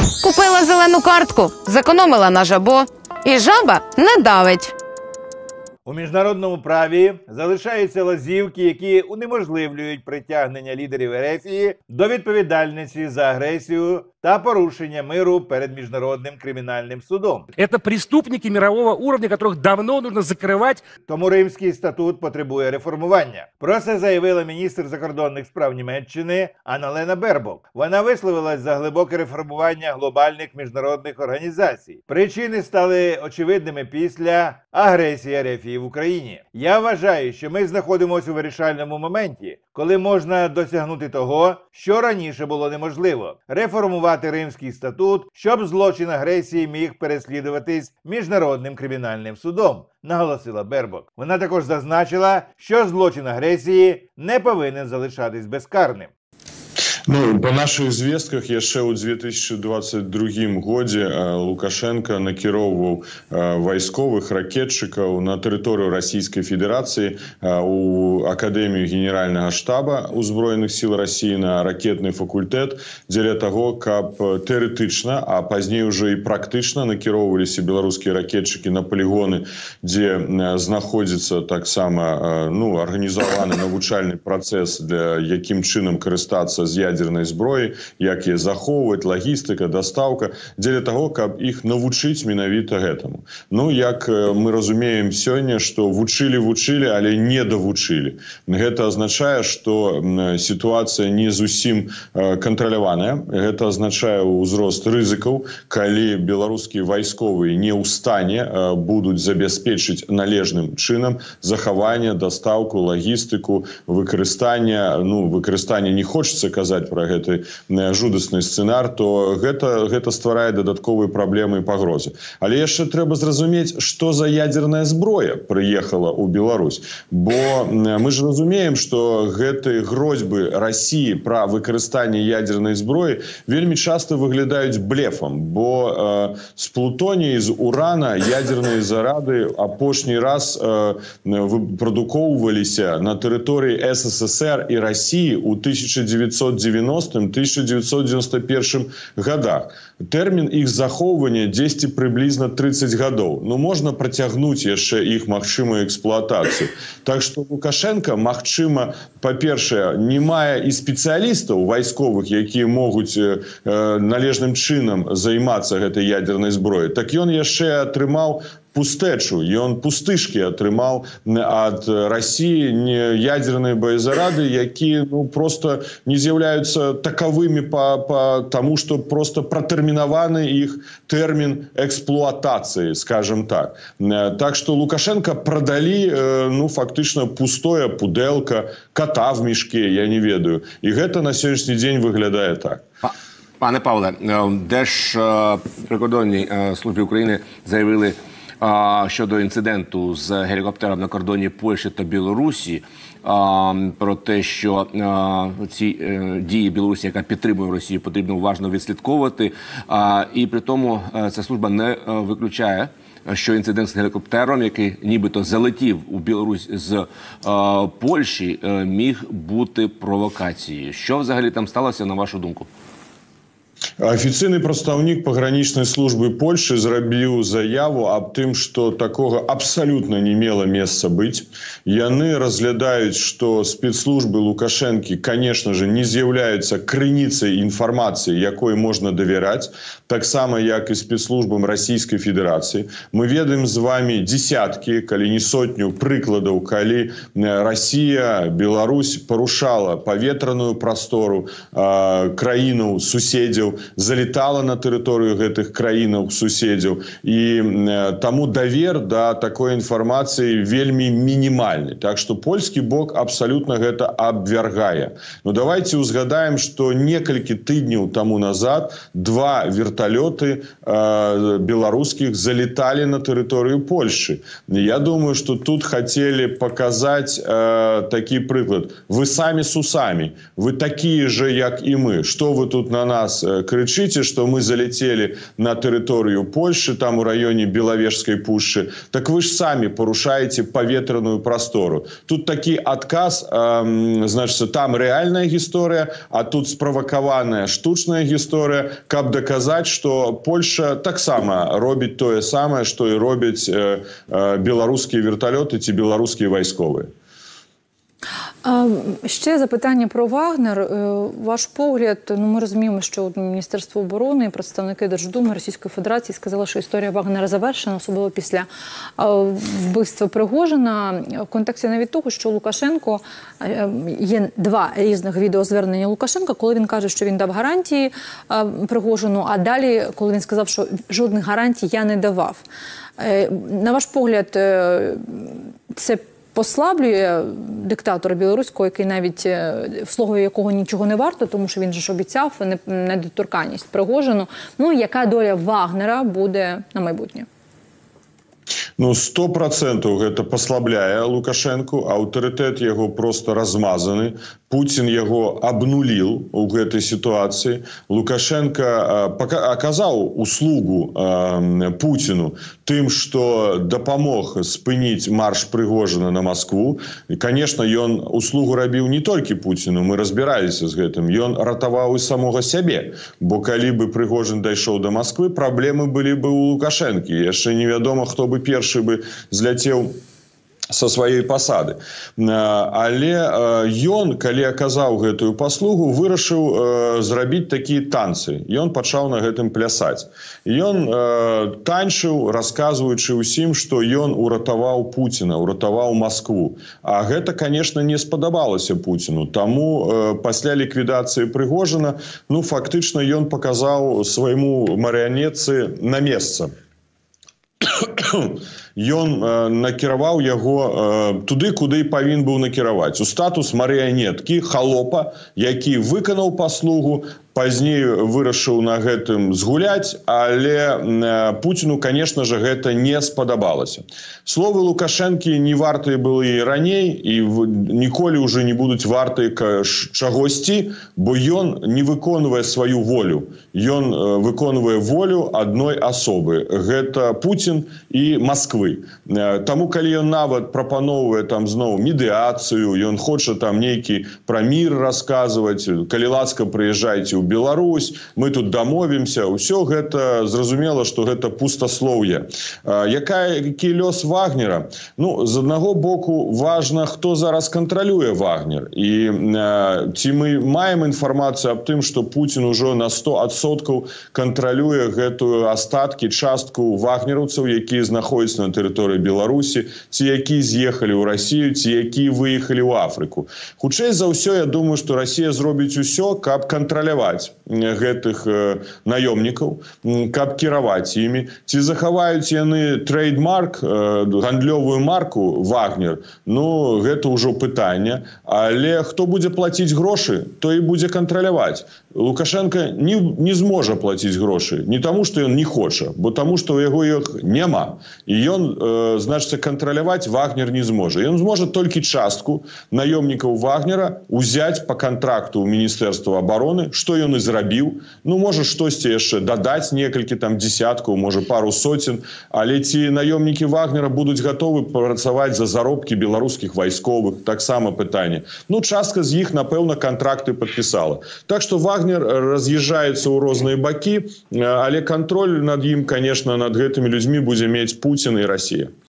Купила зелену картку, зекономила на жабо. І жаба не давить. У міжнародному праві залишаються лазівки, які унеможливлюють притягнення лідерів Ерефії до відповідальності за агресію та порушення миру перед Міжнародним кримінальним судом. Это преступники мирового уровня, которых давно нужно закрывать. Тому Римський статут потребує реформування. Про це заявила міністр закордонних справ Німеччини Анна-Лена Бербок. Вона висловилась за глибоке реформування глобальних міжнародних організацій. Причини стали очевидними після агресії Ерефії в Україні. Я вважаю, що ми знаходимося у вирішальному моменті, коли можна досягнути того, що раніше було неможливо – реформувати Римський статут, щоб злочин агресії міг переслідуватись Міжнародним кримінальним судом, наголосила Бербок. Вона також зазначила, що злочин агресії не повинен залишатись безкарним. Ну, по наших звестках яшчэ ў 2022 годзе Лукашенко накіроўваў вайсковых ракетчыкаў на тэрыторыю Расійскай Федэрацыі у Акадэмію Генеральнага штаба Узброеных сіл Расіі на ракетны факультэт дзеля таго, каб тэарэтычна, а пазней уже і практычна накіроўваліся беларускія ракетчыкі на полігоны, дзе знаходзіцца таксама арганізаваны навучальны працэс, для якім чынам карыстацца з ядерной зброі, як яе захоўваць, лагістыка, дастаўка, дзеля таго, каб іх навучыць менавіта гэтаму. Ну, як мы разумеем сёння, што вучылі, але не давучылі. Гэта азначае, што сітуацыя не зусім кантраляваная. Гэта азначае ўзрост рызыкаў, калі беларускія вайсковыя не ў стане будуць забяспечыць належным чынам захаванне, дастаўку, лагістыку, выкарыстанне не хочацца казаць про гэты жудасны сцэнар, то гэта стварае дадатковыя праблемы і пагрозы. Але яшчэ трэба зразумець, што за ядерная зброя прыехала ў Беларусь. Бо мы ж разумеем, што гэтыя грозьбы Расіі пра выкарыстанне ядернай зброі вельмі часта выглядаюць блефам, бо з плутонія, з урана ядерныя зарады апошні раз прадукоўваліся на тэрыторыі СССР і Расіі ў 1990-1991 годах. Тэрмін іх захоўвання дзесьці прыблізна 30 гадоў. Ну, можна працягнуць яшчэ іх магчымую эксплуатацыю. Так што Лукашенко, магчыма, па-першае, не мае і спецыялістаў вайсковых, якія могуць належным чынам займацца гэтай ядернай зброяй. Так ён яшчэ атрымаў пустэчу, ён пустышкі атрымаў ад Расіі ядерныя боезарады, якія просто не з'яўляюцца такавымі таму, што просто пратэрмінаваны іх тэрмін эксплуатацыі, скажем так. Так што Лукашенко прадалі фактычна пустое пудэлка, кота в мішке, я не ведаю. І гэта на сённяшні дзень выглядае так. Пане Павле, Держприкордонній службі України заявили щодо інциденту з гелікоптером на кордоні Польщі та Білорусі, про те, що ці дії Білорусі, яка підтримує Росію, потрібно уважно відслідковувати. І при тому ця служба не виключає, що інцидент з гелікоптером, який нібито залетів у Білорусь з Польщі, міг бути провокацією. Що взагалі там сталося, на вашу думку? Афіцыйны прадстаўнік пагранічнай службы Польшчы зрабіў заяву аб тым, што такога абсалютна не мела месца быць. Яны разглядаюць, што спецслужбы Лукашэнкі, конечно же, не з'яўляюцца крыніцай інфармацыі, якой можна давяраць, таксама як і спецслужбам Расійскай Федэрацыі. Мы ведаем з вами десяткі, калі не сотню прыкладаў, калі Расія, Беларусь парушала паветраную прастору краінаў суседзяў, залетала на тэрыторыю гэтых краінаў суседзяў, і таму давер да такой інфармацыі вельмі мінімальны. Так што польскі бок абсалютна гэта абвяргае. Ну давайте узгадаем, што некалькі тыдняў таму назад два верталёты беларускіх залеталі на тэрыторыю Польшчы. Я думаю, што тут хацелі паказаць такі прыклад. Вы самі с усамі, вы такія же, як і мы. Што вы тут на нас кричите, что мы залетели на территорию Польши, там в районе Беловежской пуши, так вы же сами порушаете поветренную простору. Тут такий отказ, значит, там реальная история, а тут спровокованная штучная история, каб доказать, что Польша так само робить тое самое, что и робить белорусские вертолеты, ті белорусские військові. Ще запитання про Вагнер. Ваш погляд, ми розуміємо, що Міністерство оборони і представники Держдуми Російської Федерації сказали, що історія Вагнера завершена, особливо після вбивства Пригожина. В контексті навіть того, що Лукашенко, є два різних відеозвернення Лукашенка, коли він каже, що він дав гарантії Пригожину, а далі, коли він сказав, що жодних гарантій я не давав. На ваш погляд, це послаблює диктатора білоруського, який навіть в слові якого нічого не варто, тому що він же ж обіцяв недоторканність Пригожину. Ну, яка доля Вагнера буде на майбутнє? Ну, 100% гэта паслабляе Лукашенку, аўтарытэт яго просто размазаны. Путин яго абнуліл у гэтай сітуацыі. Лукашенко аказаў услугу Путину тым, што дапамог спыніць марш Прыгожина на Москву. І, конечно, ён услугу рабіў не толькі Путину, мы разбіраліся з гэтым. Ён ратаваў і самога сябе, бо калі бы Прыгожин дайшоў до Москвы, праблемы былі бы у Лукашэнкі. Яшчэ невядома, хто бы першы бы зляцеў со сваёй пасады. Але ён, калі аказаў гэтую паслугу, вырашыў зрабіць такія танцы. Ён пачаў на гэтым плясаць. Ён танчыў, расказваючы ўсім, што ён уратаваў Пуціна, уратаваў Москву. А гэта, конечно, не спадабалася Пуціну. Таму пасля ліквідацыі Прыгожина, ну, фактычна ён паказаў свайму марыянетцы на месца. Ён накіраваў яго туды, куды павінен быў накіраваць. У статус марыянеткі, халопа, які выканаў паслугу, пазней вырашыў на гэтым згуляць, але Путіну, конечно же, гэта не спадабалася. Словы Лукашэнкі не вартыя былі і раней, і ніколі ўжо не будуць вартыя чагосьці, бо ён не выконвае сваю волю. Ён выконвае волю адной асобы. Гэта Путін і Москвы. Таму, калі ён нават прапаноўвае там зноў медыяцыю, ён хоча там нейкі пра мір расказваць, калі ласка, прыязджайце ў Беларусь, мы тут дамовімся, ўсё гэта зразумела, што гэта пустаслоўе. Які лёс Вагнера? Ну, з аднаго боку, важна, хто зараз кантралюе Вагнер. І ці мы маем інфармацыю аб тым, што Путін ужо на 100% кантралюе гэтую астаткі, частку вагнераўцаў, якія знаходзяцца на тэрыторыі Беларусі, ці якія з'ехалі ў Расію, ці якія выехалі ў Афрыку. Хутчэй за ўсё, я думаю, што Расія зробіць усё, каб кантраляваць гэтых наёмнікаў, каб кіраваць імі. Ці захаваюць яны трейдмарк, гандлёвую марку Вагнер, ну, гэта ўжо пытанне. Але хто будзе плаціць грошы, то і будзе кантраляваць. Лукашенко не зможа плаціць грошы. Не таму, што ён не хоча, бо таму, што ў яго іх няма. І ён, значыцца, кантраляваць Вагнер не зможа. Ён зможа толькі частку наёмнікаў Вагнера узяць па кантракту ў Міністэрства абароны, што ён і зрабіў. Ну, можа, штосьці яшчэ дадаць, некалькі там дзесяткаў, можа, пару соцен. Але ці наёмнікі Вагнера будуць гатовы працаваць за заробкі беларускіх вайсковых? Таксама пытанне. Ну, частка з іх, напэўна, кантракты падпісала. Так што Вагнер раз'язджаецца ў розныя бакі, але кантроль над ім, конечно, над гэтымі людзьмі будзе мець Путін і Расія.